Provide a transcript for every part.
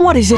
What is it?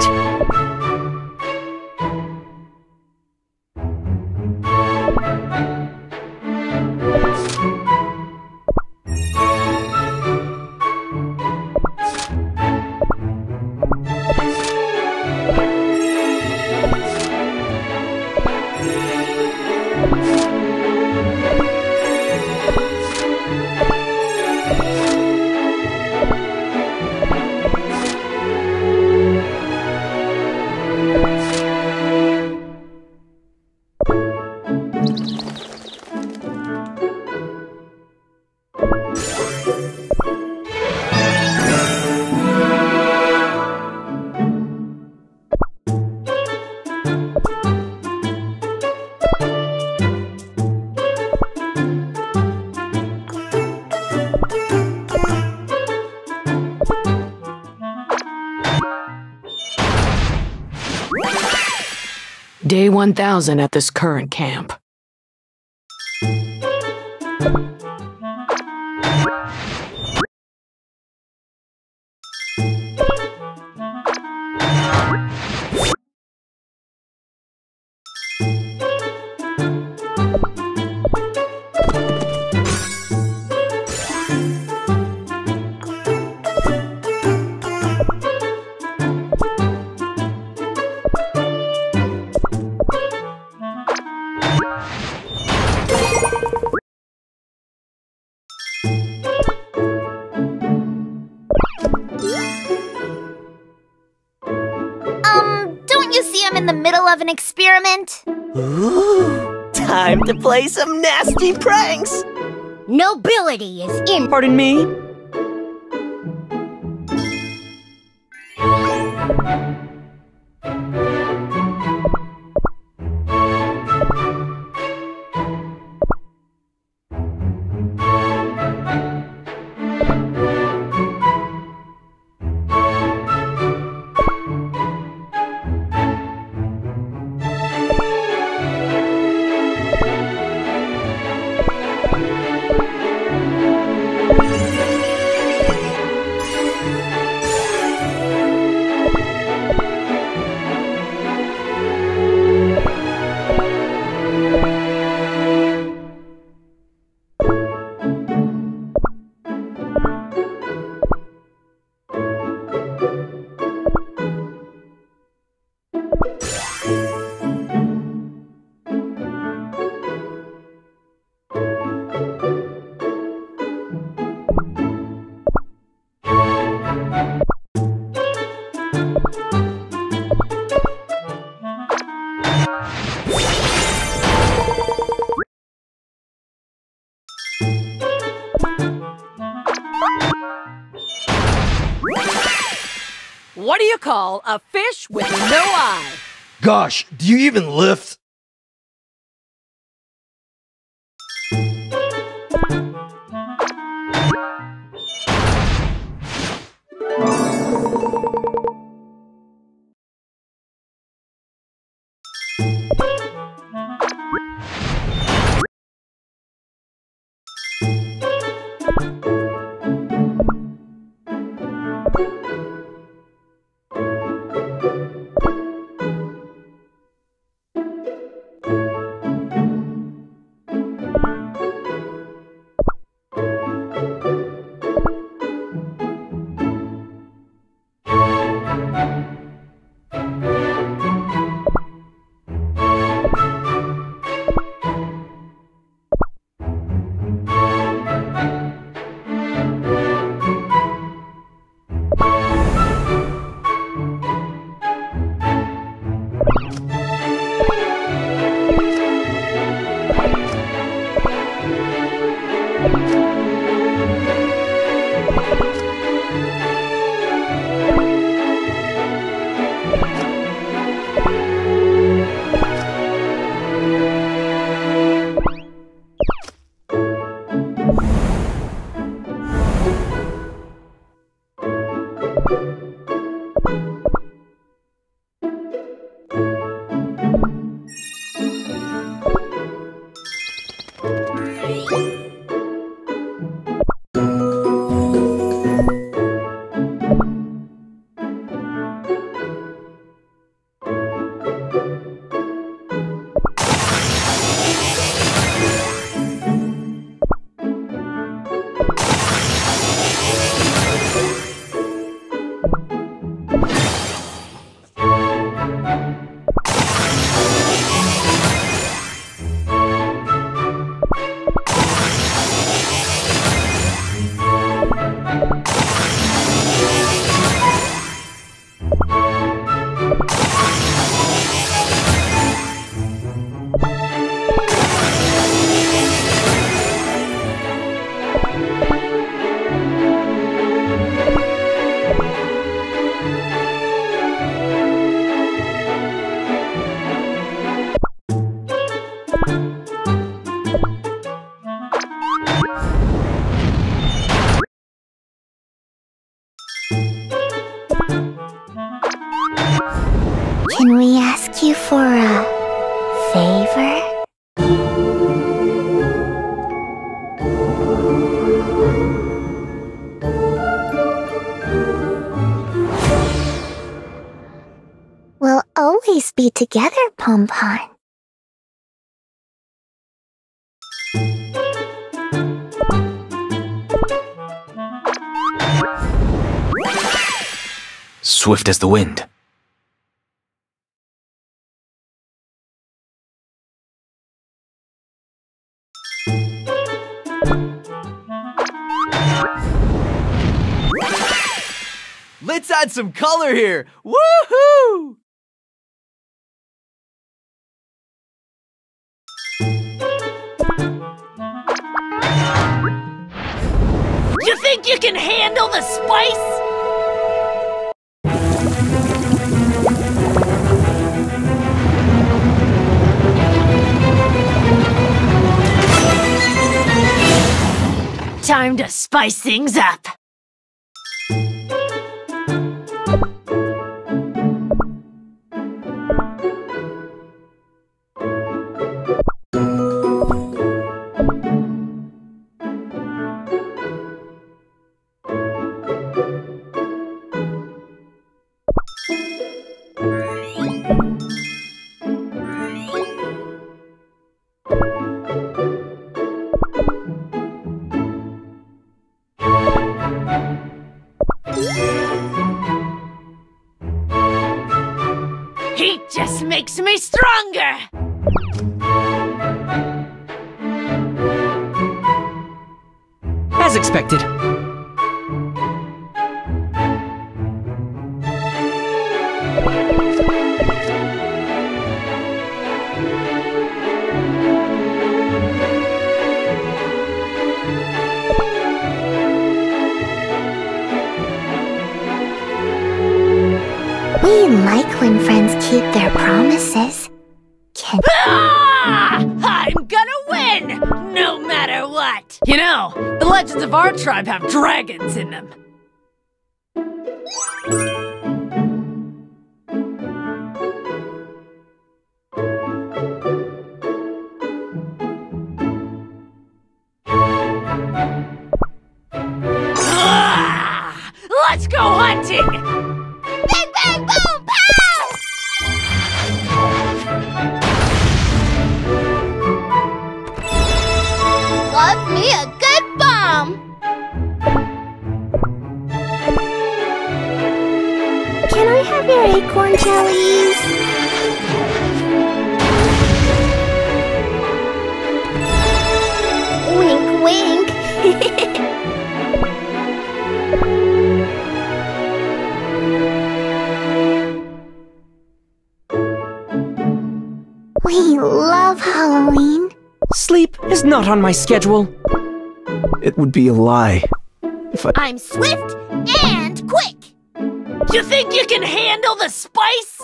Day 1000 at this current camp. Don't you see I'm in the middle of an experiment? Ooh, time to play some nasty pranks! Nobility is in. Pardon me? What do you call a fish with no eye? Gosh, do you even lift? Can we ask you for a favor? We'll always be together, Pompon. Swift as the wind. Let's add some color here! Woohoo! You think you can handle the spice? Time to spice things up. Heat just makes me stronger! As expected. We like when friends keep their promises. Ah! I'm gonna win! No matter what! You know, the legends of our tribe have dragons in them. Ah! Let's go hunting! Bang, bang, boom, pow! Love me a good bomb! Can I have your acorn jellies? Wink, wink. We love Halloween. Sleep is not on my schedule. It would be a lie if I'm swift and quick. You think you can handle the spice?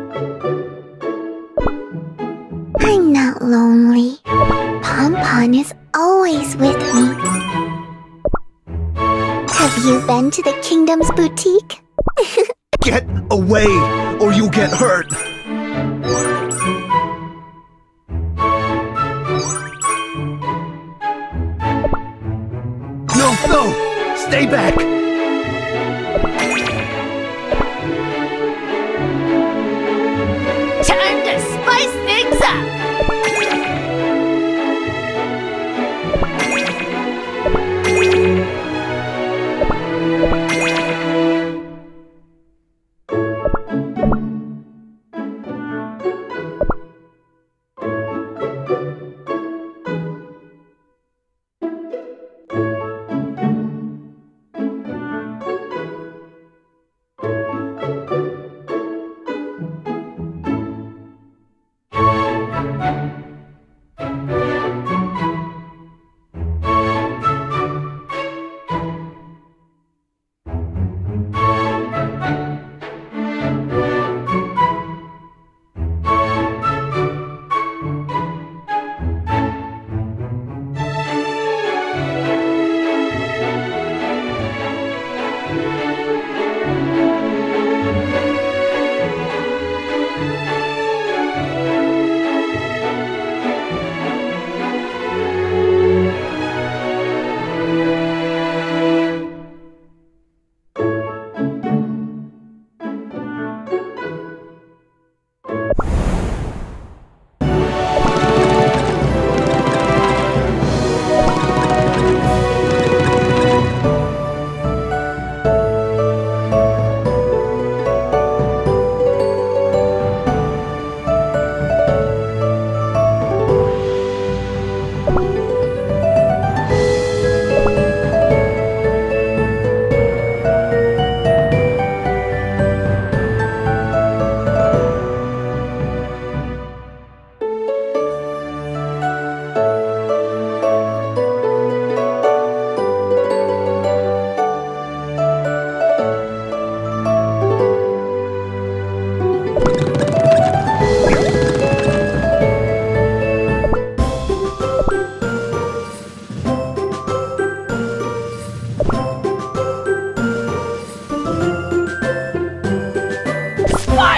I'm not lonely. Pompon is always with me. Have you been to the Kingdom's boutique? Get away, or you'll get hurt! No! Stay back! Time to spice things up!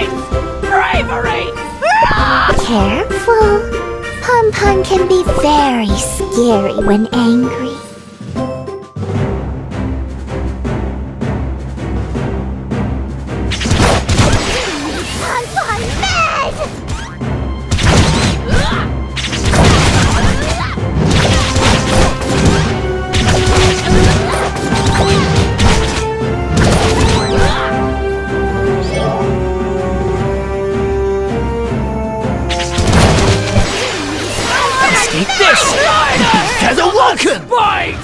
Spice! Bravery! Careful. Pon-Pon can be very scary when angry. Pon-Pon mad! Take this! Has awoken! Spice!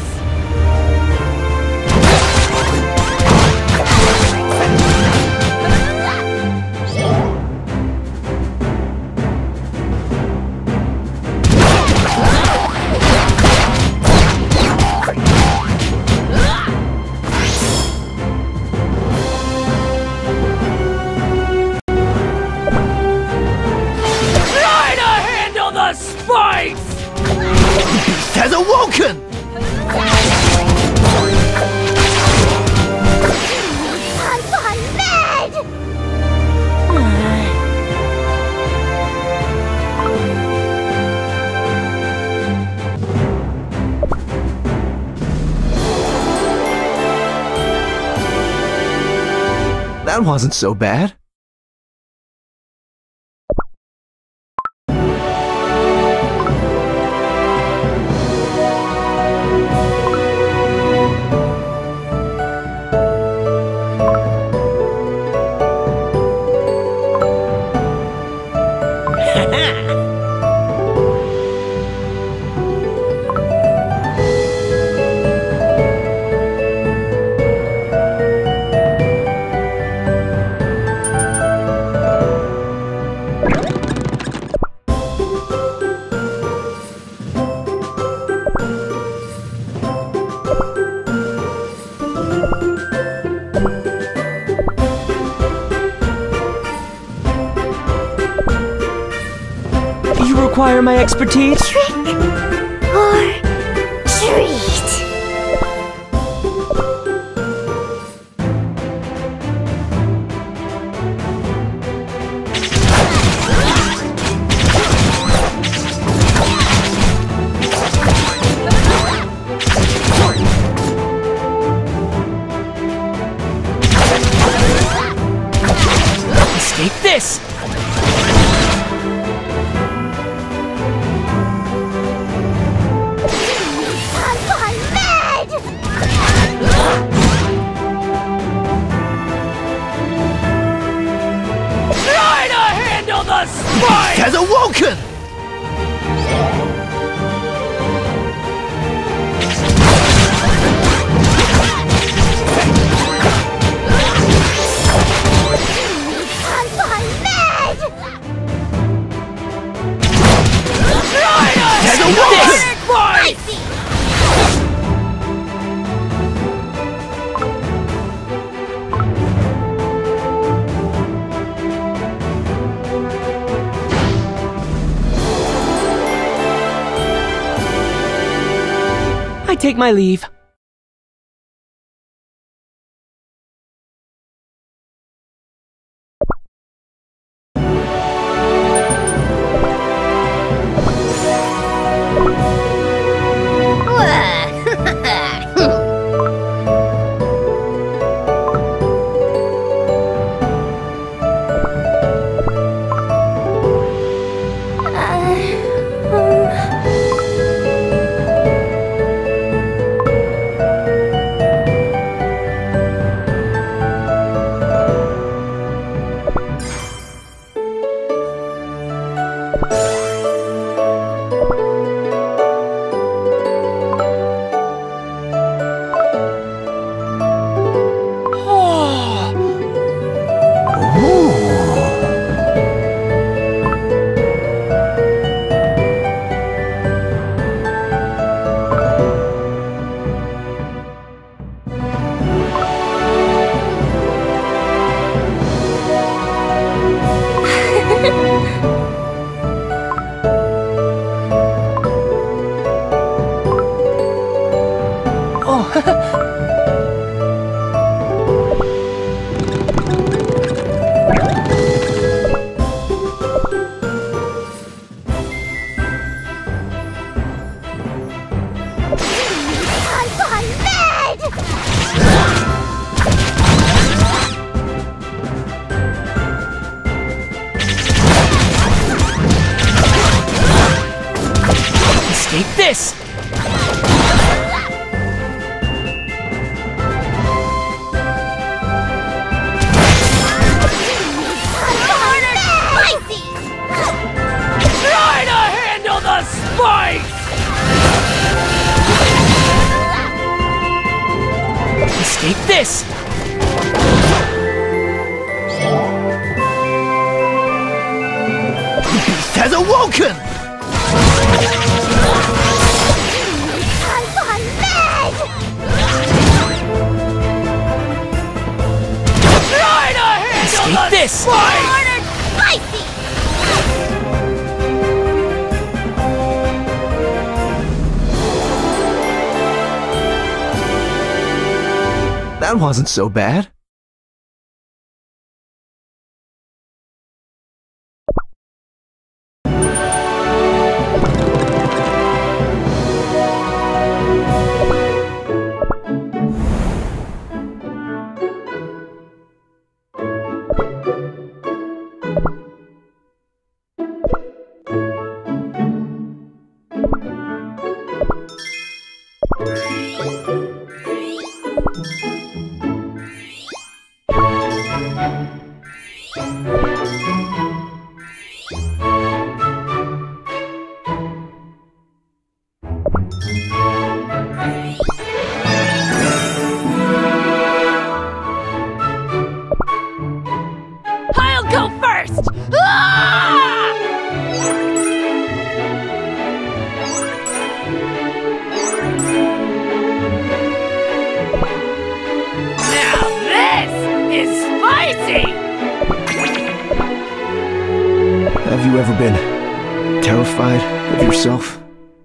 Try to handle the spice! Has awoken! Pon-Pon mad! That wasn't so bad. You require my expertise? Trick or treat? Take this! Pon-Pon mad! Try to handle the spice! Has awoken! Pon-Pon mad! Try to Has handle awoken! the spice! I take my leave. this! Try to handle the spice! Escape this! The beast has awoken! Bonbon Bed! Try to handle Escape the this! spice! Ordered spicy! That wasn't so bad. I'll go first! Ah! Now this is spicy! Have you ever been terrified of yourself?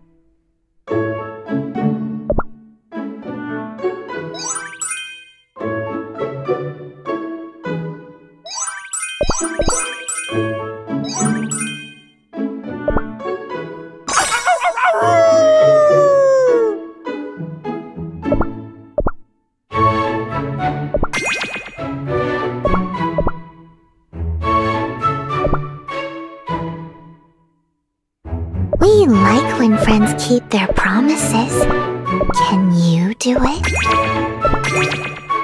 We like when friends keep their promises. Can you do it?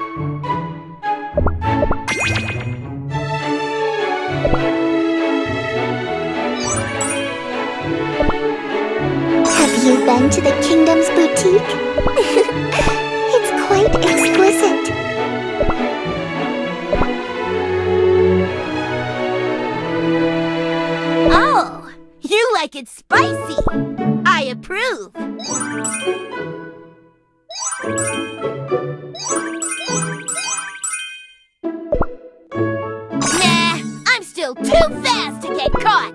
Have you been to the Kingdom's boutique? It's quite exquisite. Oh, you like it spicy. I approve. Nah, I'm still too fast to get caught.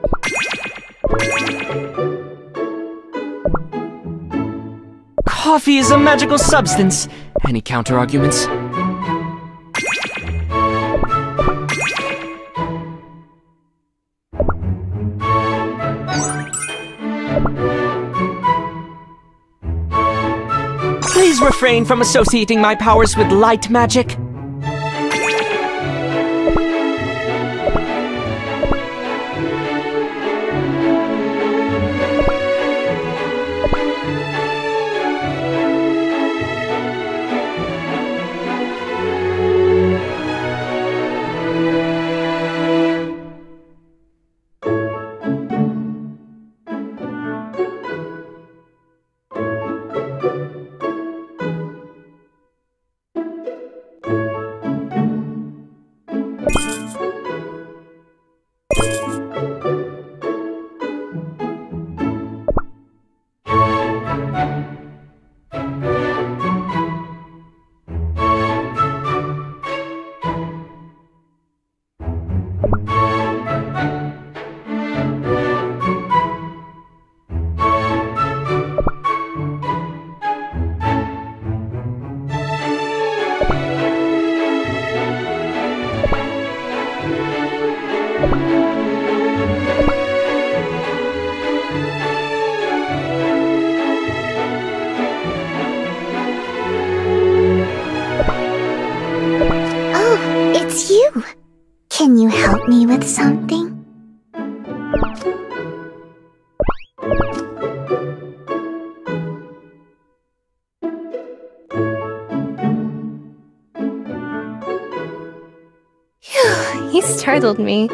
Coffee is a magical substance. Any counter-arguments? Please refrain from associating my powers with light magic. Oh, it's you. Can you help me with something? He startled me.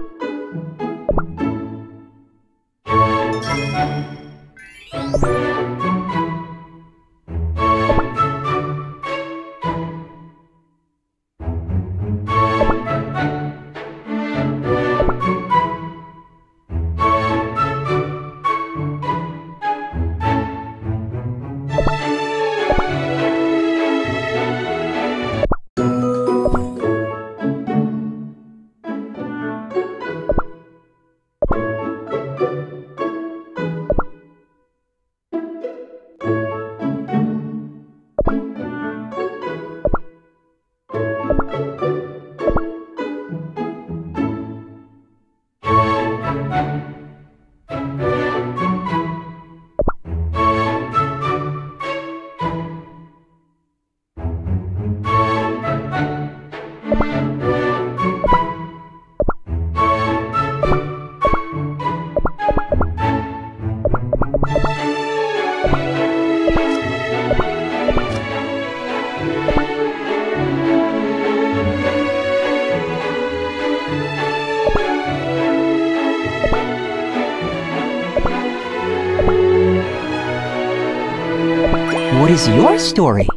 What is your story?